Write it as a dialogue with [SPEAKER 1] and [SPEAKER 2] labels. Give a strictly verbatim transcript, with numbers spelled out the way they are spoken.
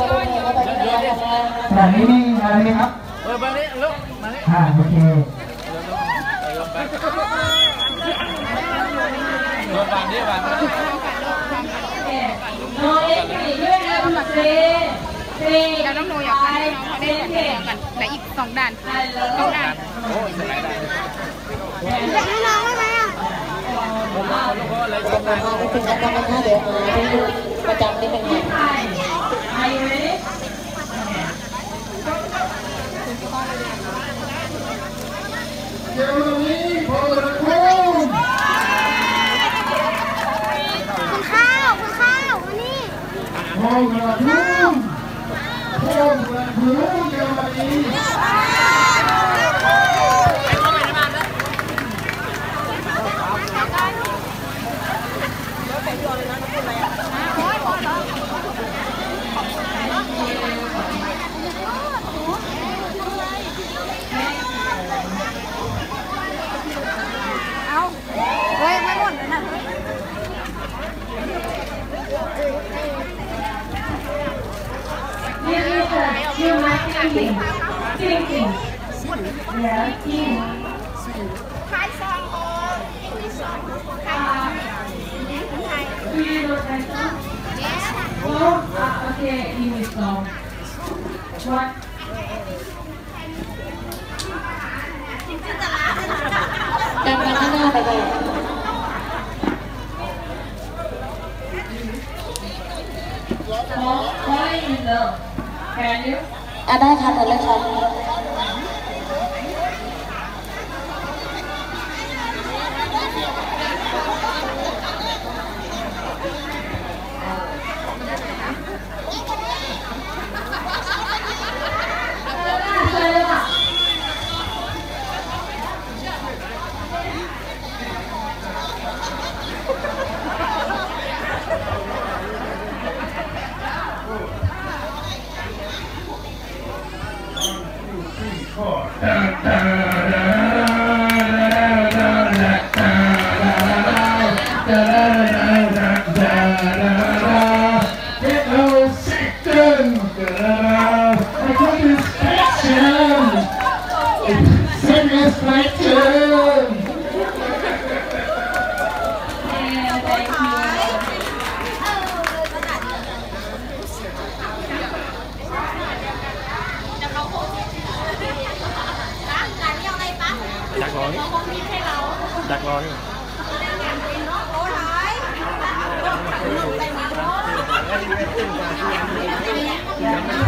[SPEAKER 1] แบบนี้นี่อะไรไหมครับ
[SPEAKER 2] เออมาเนี่ยลูกมาเนี่ย
[SPEAKER 1] อ่าโอเค
[SPEAKER 2] โดนบานนี้บาน
[SPEAKER 3] น้องเอ็กซ์สี่ด้วยนะคุณเซเซเราต้องโนอยากกันน้องเขาได้เหมือนกันแต่อีกสองด่านสองด่าน
[SPEAKER 2] โอ้ยสมัยด่าน
[SPEAKER 3] อยากให้น้องได้ไหมอ่ะ
[SPEAKER 2] ผมมาลูกเขาอะไรสองด่าน
[SPEAKER 4] ไปถึงอาจารย์นะคะเดี๋ยวมาไปดูประจำได้เป็นไง
[SPEAKER 1] เดี๋ยวนี้พอละคุณ
[SPEAKER 3] คุณข้าวคุณข้าวมานี่
[SPEAKER 1] พอละคุณพอละคุณเดี๋ยวนี้
[SPEAKER 3] เฮ้ยไม่หมดเลยนะ
[SPEAKER 5] นี่คือชื่อมาจริงจริงจริงแล้วจริง
[SPEAKER 3] ขายซองโอ้ขายขาย
[SPEAKER 5] ที่รถไฟฟ้าโอ้โอเคอีมิสองวัด
[SPEAKER 4] จำกันข้างหน้าไปเลย
[SPEAKER 5] ขอขออีกแล้วแค่นี้
[SPEAKER 4] อ่ะได้ค่ะแต่เลยค่ะ
[SPEAKER 2] ดักรอนี่ดักรอนี่
[SPEAKER 3] โอ้ย